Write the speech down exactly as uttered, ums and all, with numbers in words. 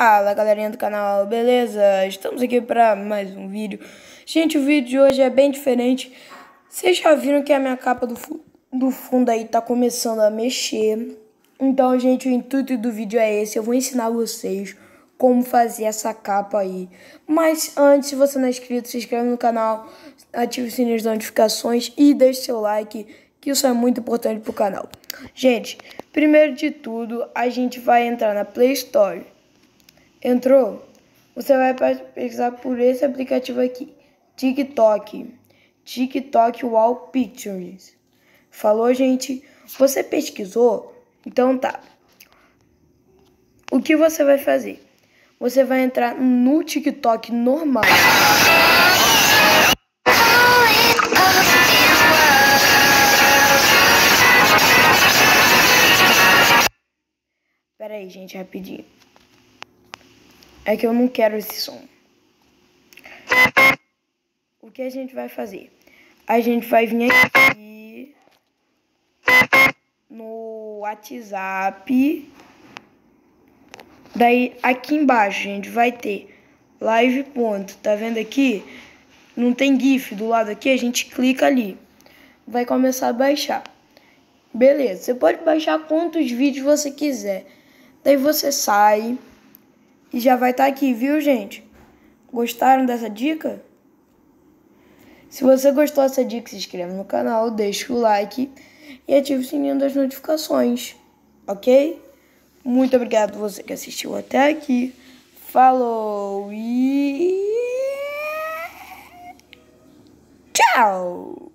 Fala galerinha do canal, beleza? Estamos aqui para mais um vídeo. Gente, o vídeo de hoje é bem diferente. Vocês já viram que a minha capa do, fu do fundo aí tá começando a mexer. Então, gente, o intuito do vídeo é esse. Eu vou ensinar vocês como fazer essa capa aí. Mas antes, se você não é inscrito, se inscreve no canal, ative o sininho de notificações e deixe seu like, que isso é muito importante pro canal. Gente, primeiro de tudo, a gente vai entrar na Play Store. Entrou? Você vai pesquisar por esse aplicativo aqui. TikTok. TikTok Wall Pictures. Falou, gente? Você pesquisou? Então tá. O que você vai fazer? Você vai entrar no TikTok normal. Pera aí, gente, rapidinho. É que eu não quero esse som. O que a gente vai fazer? A gente vai vir aqui no WhatsApp. Daí aqui embaixo, gente, vai ter live ponto. Tá vendo aqui? Não tem GIF do lado aqui, a gente clica ali. Vai começar a baixar. Beleza, você pode baixar quantos vídeos você quiser. Daí você sai e já vai estar aqui, viu, gente? Gostaram dessa dica? Se você gostou dessa dica, se inscreve no canal, deixa o like e ative o sininho das notificações, ok? Muito obrigado por você que assistiu até aqui. Falou e tchau!